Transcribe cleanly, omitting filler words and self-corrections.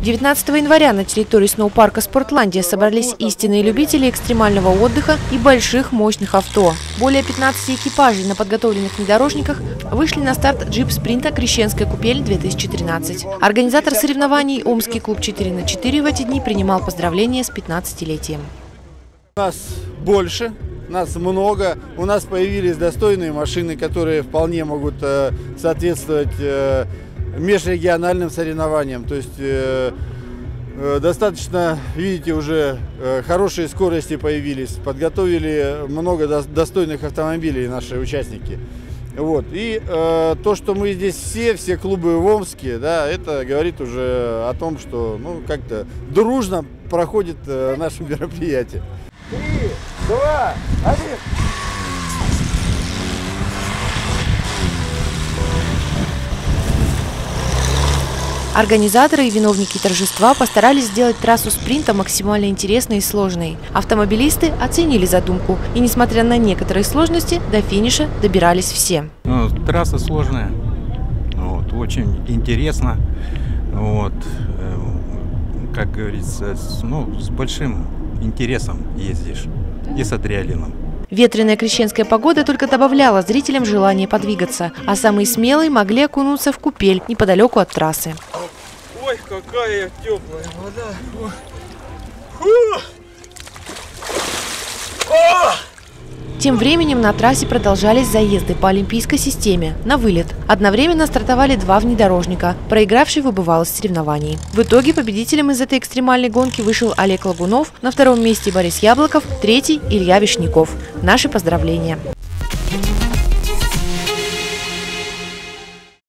19 января на территории сноупарка «Спортландия» собрались истинные любители экстремального отдыха и больших мощных авто. Более 15 экипажей на подготовленных внедорожниках вышли на старт джип-спринта «Крещенская купель-2013». Организатор соревнований Омский клуб 4×4 в эти дни принимал поздравления с 15-летием. Нас больше, нас много, у нас появились достойные машины, которые вполне могут соответствовать межрегиональным соревнованиям. То есть достаточно, видите, уже хорошие скорости появились, подготовили много достойных автомобилей наши участники. Вот. И то, что мы здесь все клубы в Омске, да, это говорит уже о том, что как-то дружно проходит наше мероприятие. 3, 2, 1. Организаторы и виновники торжества постарались сделать трассу спринта максимально интересной и сложной. Автомобилисты оценили задумку и, несмотря на некоторые сложности, до финиша добирались все. Трасса сложная, очень интересно, как говорится, с большим интересом ездишь и с адреналином. Ветреная крещенская погода только добавляла зрителям желание подвигаться, а самые смелые могли окунуться в купель неподалеку от трассы. Ой, какая теплая вода! Тем временем на трассе продолжались заезды по олимпийской системе на вылет. Одновременно стартовали 2 внедорожника. Проигравший выбывал из соревнований. В итоге победителем из этой экстремальной гонки вышел Олег Лагунов, на 2-м месте Борис Яблоков, 3-й Илья Вишняков. Наши поздравления!